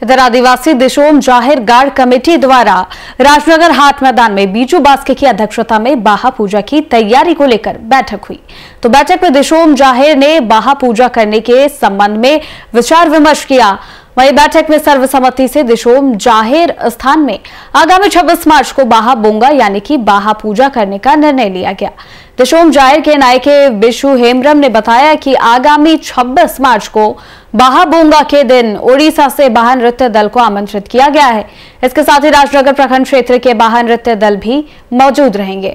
इधर आदिवासी दिशोम जाहिर गाड़ कमेटी द्वारा राजनगर हाट मैदान में बीजू बास्के की अध्यक्षता में बाहा पूजा की तैयारी को लेकर बैठक हुई। तो बैठक में दिशोम जाहिर ने बाहा पूजा करने के संबंध में विचार विमर्श किया। वहीं बैठक में सर्वसम्मति से दिशोम जाहिर स्थान में आगामी 26 मार्च को बाहा बोंगा यानी कि बाहा पूजा करने का निर्णय लिया गया। दिशोम जाहिर के नायके विशु हेम्ब्रम ने बताया कि आगामी 26 मार्च को बाहा बोंगा के दिन ओडिशा से बाहा नृत्य दल को आमंत्रित किया गया है। इसके साथ ही राजनगर प्रखंड क्षेत्र के बाहा नृत्य दल भी मौजूद रहेंगे।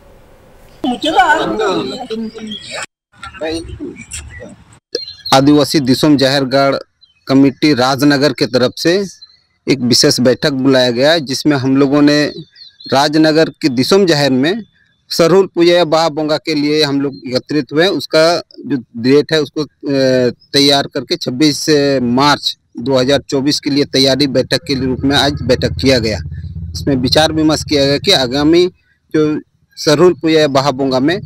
आदिवासी दिशोम जाहिर गाड़ कमेटी राजनगर के तरफ से एक विशेष बैठक बुलाया गया है, जिसमें हम लोगों ने राजनगर के दिशोम जाहिर में सरहुल पूजा या बाहा बोंगा के लिए हम लोग एकत्रित हुए। उसका जो डेट है उसको तैयार करके 26 मार्च 2024 के लिए तैयारी बैठक के रूप में आज बैठक किया गया। इसमें विचार विमर्श किया गया कि आगामी जो सरहुल पूजा या बाहा बोंगा में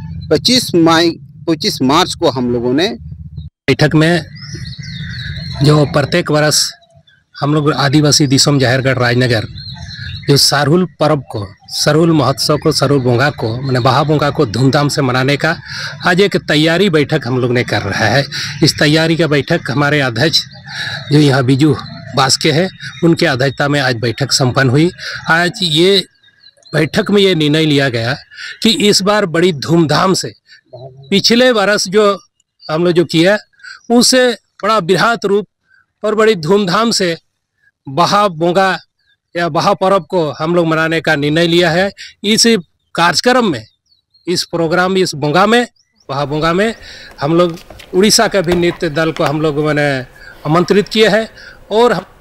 25 मार्च को हम लोगों ने बैठक में जो प्रत्येक वर्ष हम लोग आदिवासी दिशोम जाहिरगढ़ राजनगर जो सरहुल पर्व को, सरहुल महोत्सव को, सरहुल बोंगा को मैंने बाहा बोंगा को धूमधाम से मनाने का आज एक तैयारी बैठक हम लोग ने कर रहा है। इस तैयारी का बैठक हमारे अध्यक्ष जो यहाँ बीजू बास्के है उनके अध्यक्षता में आज बैठक संपन्न हुई। आज ये बैठक में ये निर्णय लिया गया कि इस बार बड़ी धूमधाम से पिछले वर्ष जो हम लोग जो किया उससे बड़ा बृहत रूप और बड़ी धूमधाम से बाहा बोंगा या बाहा पर्व को हम लोग मनाने का निर्णय लिया है। इस कार्यक्रम में, इस प्रोग्राम में, इस बोंगा में, बाहा बोंगा में हम लोग उड़ीसा का भी नृत्य दल को हम लोग मैंने आमंत्रित किए हैं और